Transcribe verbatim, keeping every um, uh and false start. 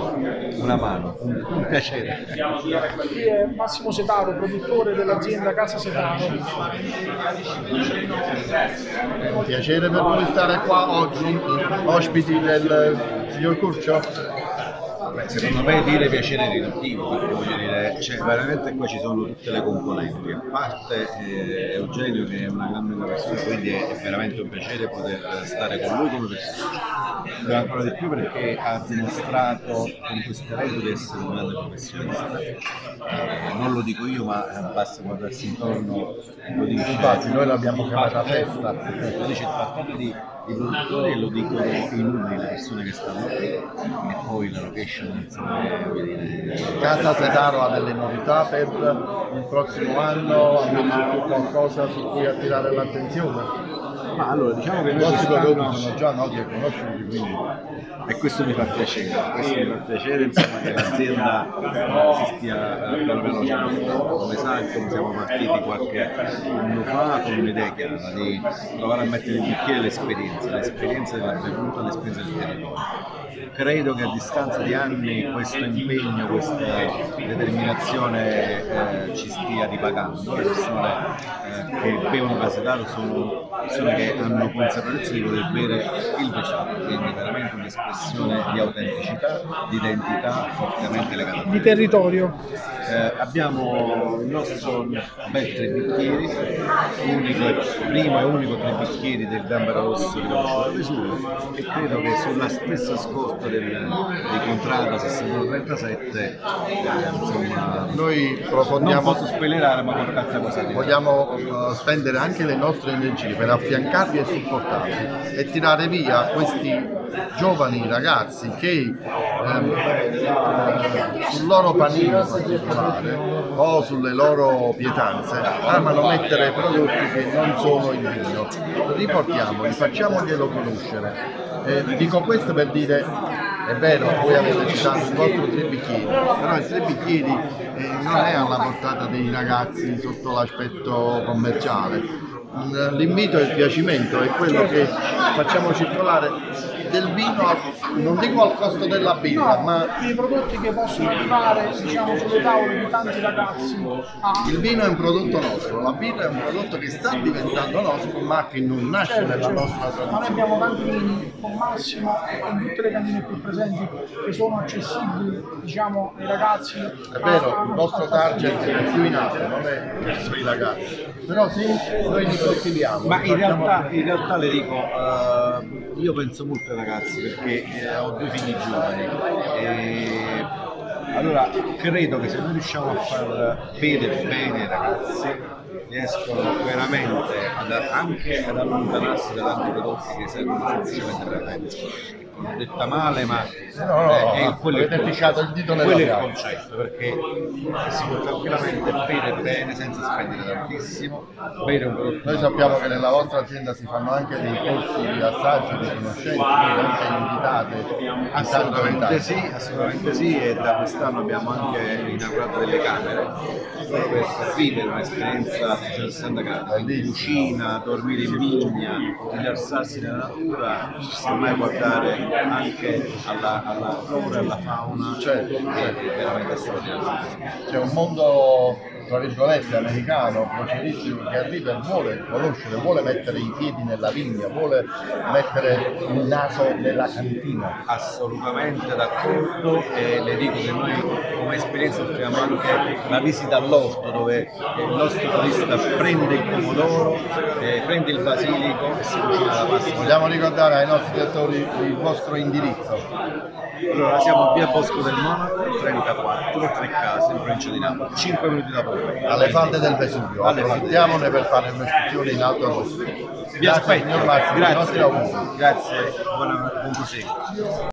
una mano, un, un piacere. Qui è Massimo Setaro, produttore dell'azienda Casa Setaro. È un piacere per noi stare qua oggi, ospiti del signor Curcio. Beh, secondo me dire piacere riduttivo, perché voglio dire, cioè, veramente qua ci sono tutte le componenti, a parte eh, Eugenio che è una grande persona, quindi è, è veramente un piacere poter stare con lui come persona, però ancora di più perché ha dimostrato con questo evento di essere un grande professionista. Eh, non lo dico io, ma basta guardarsi intorno, lo dice, Infatti noi l'abbiamo chiamata festa, lo dice il fattore di i produttori, e lo dicono i numeri, le persone che stanno qui, e poi la location, insomma, voglio dire. Casa Setaro ha delle novità per il prossimo anno, ha messo su qualcosa su cui attirare l'attenzione. Ma allora diciamo che I noi nostri quest'anno, prodotti sono già noti e conosciuti, quindi e questo mi fa piacere, questo mi fa piacere insomma, che l'azienda si stia eh, piano piano cercando. Come sai, insomma, siamo partiti qualche anno fa con un'idea chiara di provare a mettere in bicchiere l'esperienza, l'esperienza della bevuta, l'esperienza del territorio. Credo che a distanza di anni questo impegno, questa determinazione eh, ci stia ripagando. Le persone eh, che bevono Casa Setaro sono persone che hanno consapevolezza di poter bere il Vesuvio, quindi veramente un'espressione di autenticità, di identità fortemente legata Di territorio. Eh, abbiamo il nostro bel tre bicchieri, unico e primo e unico tre bicchieri del Gambero Rosso riconosciuto da Vesuvio, e credo che sulla stessa scorta del, dei Contrada sessantotrentasette eh, insomma, noi non profondiamo, posso spoilerare, ma qualche cosa di vogliamo uh, spendere anche le nostre energie per affiancarvi e supportarvi e tirare via questi giovani ragazzi che ehm, eh, sul loro panino particolare o sulle loro pietanze amano mettere prodotti che non sono il vino. Riportiamoli, facciamoglielo conoscere. Eh, dico questo per dire, è vero, voi avete citato il vostro tre bicchieri, però il tre bicchieri eh, non è alla portata dei ragazzi sotto l'aspetto commerciale. L'invito e il piacimento è quello che facciamo circolare del vino, non dico al costo della birra, No, ma i prodotti che possono arrivare, diciamo, sulle tavole di tanti ragazzi. a- il vino è un prodotto nostro, la birra è un prodotto che sta diventando nostro, ma che non nasce Certo, nella certo. nostra Ma noi tradizione. abbiamo tanti vini con Massimo in tutte le cantine qui presenti che sono accessibili, diciamo, ai ragazzi. È vero, il vostro target è più in alto, non è verso i ragazzi, però sì, noi li coltiviamo. Ma li in facciamo- realtà, in realtà le dico, eh, io penso molto ai ragazzi perché eh, ho due figli giovani e allora credo che se noi riusciamo a far bere bene i ragazzi riescono veramente ad, anche ad allontanarsi da tanti prodotti che servono semplicemente per la pensione. Non detta male, ma No, no, no, è, è quello è il avete ficcato il dito nella quello è il piaga. concetto, perché si può tranquillamente bere bene senza spendere tantissimo, bere un prodotto. Noi sappiamo che nella vostra azienda si fanno anche dei corsi di assaggio, di conoscenze, quindi anche invitate di tanto Assolutamente in sì, assolutamente sì, e da quest'anno abbiamo anche inaugurato delle camere per far vivere un'esperienza a trecentosessanta gradi, quindi cucina, dormire in vigna, rilassarsi nella natura, semmai guardare anche alla, alla flora e alla fauna, Certo, è veramente straordinario. C'è un mondo, tra virgolette, americano, croceristico, che arriva e vuole conoscere, vuole mettere i piedi nella vigna, vuole mettere il naso nella cantina. Assolutamente d'accordo, e le dico che noi come esperienza offriamo anche la visita all'orto dove il nostro turista prende il pomodoro, eh, prende il basilico e si cucina la pasta. Vogliamo ricordare ai nostri lettori il vostro indirizzo? Allora siamo via Bosco del Monaco trentaquattro, Tre Case, in provincia di Napoli, cinque minuti da Puglia. Alle falde del Vesuvio, Alle falde. approfittiamone per fare un'escursione in alto al Vesuvio. Vi Grazie aspetto, signor Massimo, i nostri grazie, auguri. grazie, buona, buon proseguo.